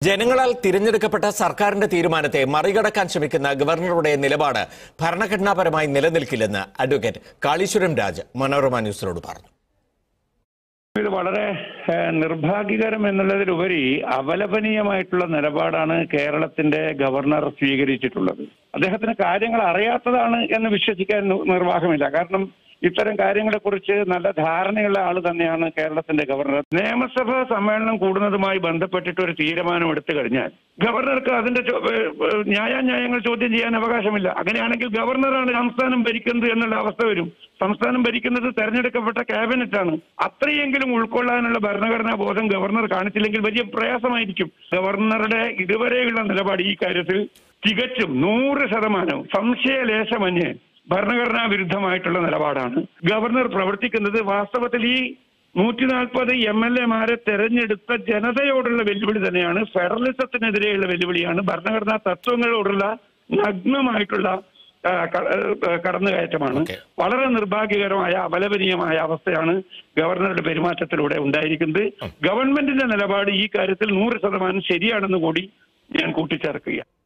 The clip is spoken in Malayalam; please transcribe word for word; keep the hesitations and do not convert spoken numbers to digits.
ജനങ്ങളാൽ തിരഞ്ഞെടുക്കപ്പെട്ട സർക്കാരിന്റെ തീരുമാനത്തെ മറികടക്കാൻ ശ്രമിക്കുന്ന ഗവർണറുടെ നിലപാട് ഭരണഘടനാപരമായി നിലനിൽക്കില്ലെന്ന് അഡ്വക്കേറ്റ് കാളീശ്വരം രാജ് മനോരമ ന്യൂസിനോട് പറഞ്ഞു. ഇത് വളരെ നിർഭാഗ്യകരം എന്നുള്ളതിലുപരി അപലപനീയമായിട്ടുള്ള നിലപാടാണ് കേരളത്തിന്റെ ഗവർണർ സ്വീകരിച്ചിട്ടുള്ളത്. അദ്ദേഹത്തിന് കാര്യങ്ങൾ അറിയാത്തതാണ് എന്ന് വിശ്വസിക്കാൻ നിർവാഹമില്ല. കാരണം ഇത്തരം കാര്യങ്ങളെക്കുറിച്ച് നല്ല ധാരണയുള്ള ആൾ തന്നെയാണ് കേരളത്തിന്റെ ഗവർണർ. നിയമസഭാ സമ്മേളനം കൂടുന്നതുമായി ബന്ധപ്പെട്ടിട്ട് ഒരു തീരുമാനം എടുത്തു കഴിഞ്ഞാൽ ഗവർണർക്ക് അതിന്റെ ന്യായാന്യായങ്ങൾ ചോദ്യം ചെയ്യാൻ അവകാശമില്ല. അങ്ങനെയാണെങ്കിൽ ഗവർണറാണ് സംസ്ഥാനം ഭരിക്കുന്നത് എന്നുള്ള അവസ്ഥ വരും. സംസ്ഥാനം ഭരിക്കുന്നത് തെരഞ്ഞെടുക്കപ്പെട്ട ക്യാബിനറ്റാണ്. അത്രയെങ്കിലും ഉൾക്കൊള്ളാനുള്ള ഭരണഘടനാ ബോധം ഗവർണർ കാണിച്ചില്ലെങ്കിൽ വലിയ പ്രയാസമായിരിക്കും. ഗവർണറുടെ ഇതുവരെയുള്ള നിലപാട് ഈ കാര്യത്തിൽ തികച്ചും നൂറ് ശതമാനവും സംശയലേശമന്യേ ഭരണഘടനാ വിരുദ്ധമായിട്ടുള്ള നിലപാടാണ്. ഗവർണർ പ്രവർത്തിക്കുന്നത് വാസ്തവത്തിൽ ഈ നൂറ്റി നാൽപ്പത് എം എൽ എമാരെ തെരഞ്ഞെടുത്ത ജനതയോടുള്ള വെല്ലുവിളി തന്നെയാണ്. ഫെഡറലിസത്തിനെതിരെയുള്ള വെല്ലുവിളിയാണ്. ഭരണഘടനാ തത്വങ്ങളോടുള്ള നഗ്നമായിട്ടുള്ള കടന്നുകയറ്റമാണ്. വളരെ നിർഭാഗ്യകരമായ അപലപനീയമായ അവസ്ഥയാണ് ഗവർണറുടെ പെരുമാറ്റത്തിലൂടെ ഉണ്ടായിരിക്കുന്നത്. ഗവൺമെന്റിന്റെ നിലപാട് ഈ കാര്യത്തിൽ നൂറ് ശതമാനം ശരിയാണെന്ന് കൂടി ഞാൻ കൂട്ടിച്ചേർക്കുക.